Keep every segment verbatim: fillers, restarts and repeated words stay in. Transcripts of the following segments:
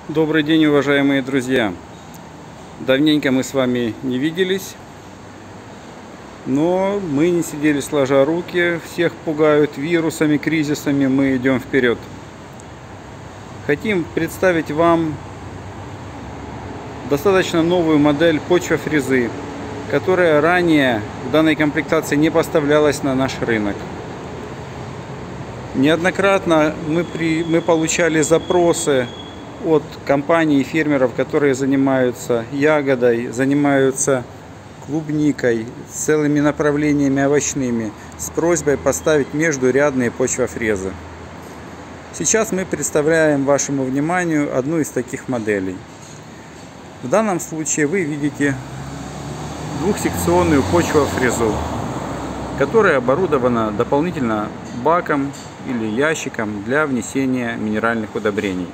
Добрый день, уважаемые друзья! Давненько мы с вами не виделись, но мы не сидели сложа руки, всех пугают вирусами, кризисами, мы идем вперед. Хотим представить вам достаточно новую модель почвофрезы, которая ранее в данной комплектации не поставлялась на наш рынок. Неоднократно мы, при, мы получали запросы от компаний и фермеров, которые занимаются ягодой, занимаются клубникой, целыми направлениями овощными, с просьбой поставить междурядные почвофрезы. Сейчас мы представляем вашему вниманию одну из таких моделей. В данном случае вы видите двухсекционную почвофрезу, которая оборудована дополнительно баком или ящиком для внесения минеральных удобрений.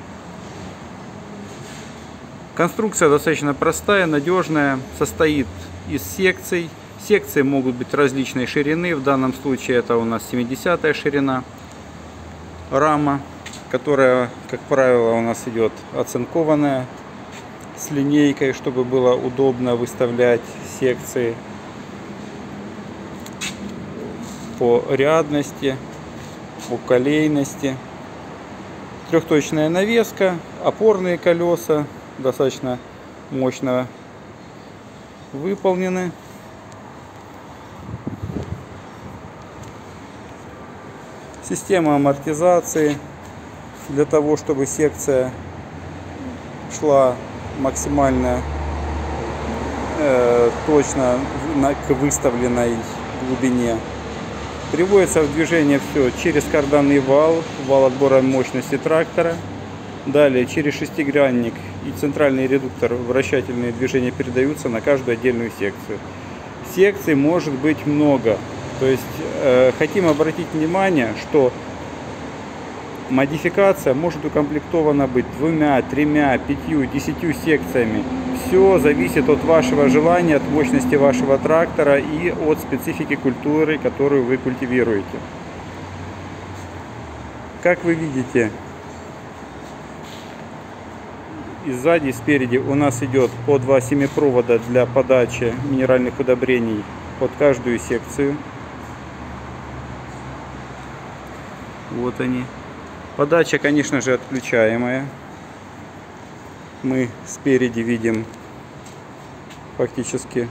Конструкция достаточно простая, надежная, состоит из секций. Секции могут быть различной ширины, в данном случае это у нас семидесятая ширина. Рама, которая, как правило, у нас идет оцинкованная, с линейкой, чтобы было удобно выставлять секции по рядности, по колейности. Трехточная навеска, опорные колеса достаточно мощно выполнены. Система амортизации для того, чтобы секция шла максимально э, точно на, к выставленной глубине. Приводится в движение все через карданный вал, вал отбора мощности трактора. Далее через шестигранник и центральный редуктор вращательные движения передаются на каждую отдельную секцию. Секций может быть много. То есть э, хотим обратить внимание, что модификация может укомплектована быть двумя, тремя, пятью, десятью секциями. Все зависит от вашего желания, от мощности вашего трактора и от специфики культуры, которую вы культивируете. Как вы видите, и сзади, и спереди у нас идет по два семипровода для подачи минеральных удобрений под каждую секцию. Вот они. Подача, конечно же, отключаемая. Мы спереди видим фактически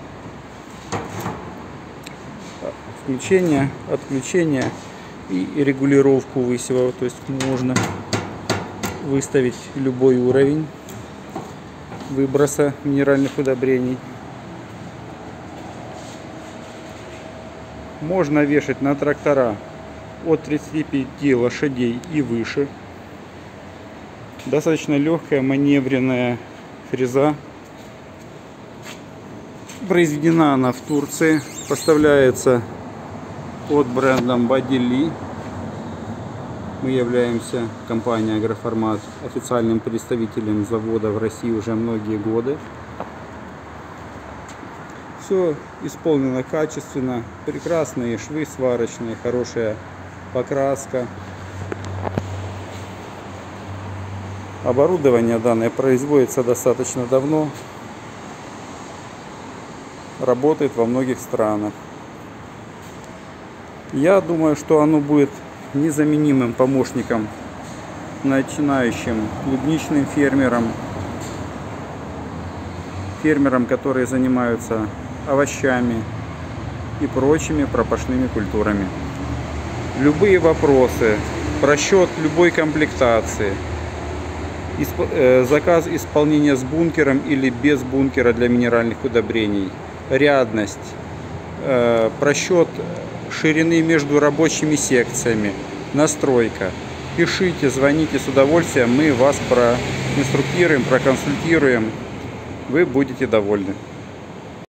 включение, отключение и регулировку высева. То есть можно выставить любой уровень выброса минеральных удобрений. Можно вешать на трактора от тридцати пяти лошадей и выше. Достаточно легкая маневренная фреза. Произведена она в Турции. Поставляется под брендом Badili. Мы являемся, компания Агроформат, официальным представителем завода в России уже многие годы. Все исполнено качественно, прекрасные швы сварочные, хорошая покраска. Оборудование данное производится достаточно давно, работает во многих странах. Я думаю, что оно будет незаменимым помощником начинающим клубничным фермерам, фермерам, которые занимаются овощами и прочими пропашными культурами. Любые вопросы, просчет любой комплектации, заказ исполнения с бункером или без бункера для минеральных удобрений, рядность, просчет ширины между рабочими секциями, настройка. Пишите, звоните с удовольствием, мы вас проинструктируем, проконсультируем, вы будете довольны.